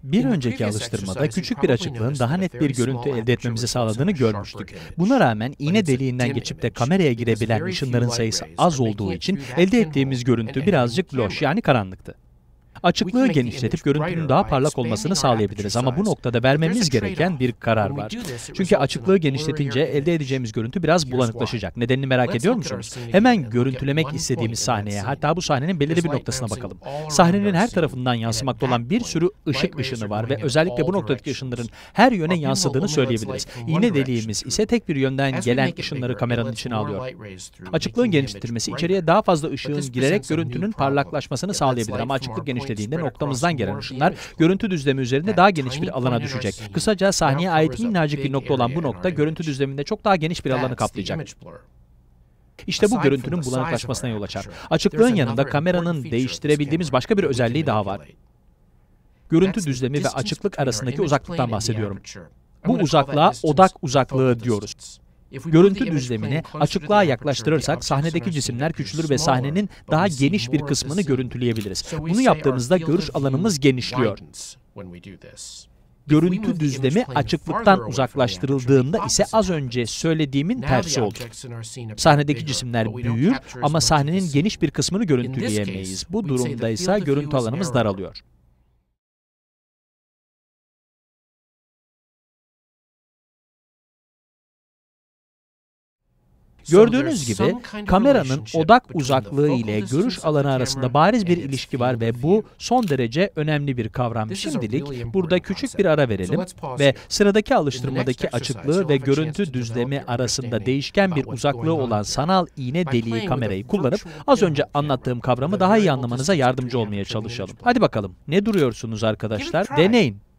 Bir önceki alıştırmada küçük bir açıklığın daha net bir görüntü elde etmemizi sağladığını görmüştük. Buna rağmen iğne deliğinden geçip de kameraya girebilen ışınların sayısı az olduğu için elde ettiğimiz görüntü birazcık loş, yani karanlıktı. Açıklığı genişletip görüntünün daha parlak olmasını sağlayabiliriz ama bu noktada vermemiz gereken bir karar var. Çünkü açıklığı genişletince elde edeceğimiz görüntü biraz bulanıklaşacak. Nedenini merak ediyor musunuz? Hemen görüntülemek istediğimiz sahneye, hatta bu sahnenin belirli bir noktasına bakalım. Sahnenin her tarafından yansımakta olan bir sürü ışık ışını var ve özellikle bu noktadaki ışınların her yöne yansıdığını söyleyebiliriz. İğne deliğimiz ise tek bir yönden gelen ışınları kameranın içine alıyor. Açıklığın genişletilmesi içeriye daha fazla ışığın girerek görüntünün parlaklaşmasını sağlayabilir ama açıklık genişlediğinde noktamızdan gelen ışınlar görüntü düzlemi üzerinde daha geniş bir alana düşecek. Kısaca sahneye ait minnacık bir nokta olan bu nokta görüntü düzleminde çok daha geniş bir alanı kaplayacak. İşte bu görüntünün bulanıklaşmasına yol açar. Açıklığın yanında kameranın değiştirebildiğimiz başka bir özelliği daha var. Görüntü düzlemi ve açıklık arasındaki uzaklıktan bahsediyorum. Bu uzaklığa odak uzaklığı diyoruz. Görüntü düzlemini açıklığa yaklaştırırsak sahnedeki cisimler küçülür ve sahnenin daha geniş bir kısmını görüntüleyebiliriz. Bunu yaptığımızda görüş alanımız genişliyor. Görüntü düzlemi açıklıktan uzaklaştırıldığında ise az önce söylediğimin tersi olur. Sahnedeki cisimler büyür ama sahnenin geniş bir kısmını görüntüleyemeyiz. Bu durumda ise görüntü alanımız daralıyor. Gördüğünüz gibi kameranın odak uzaklığı ile görüş alanı arasında bariz bir ilişki var ve bu son derece önemli bir kavram. Şimdilik burada küçük bir ara verelim ve sıradaki alıştırmadaki açıklığı ve görüntü düzlemi arasında değişken bir uzaklığı olan sanal iğne deliği kamerayı kullanıp az önce anlattığım kavramı daha iyi anlamanıza yardımcı olmaya çalışalım. Hadi bakalım, ne duruyorsunuz arkadaşlar? Deneyin.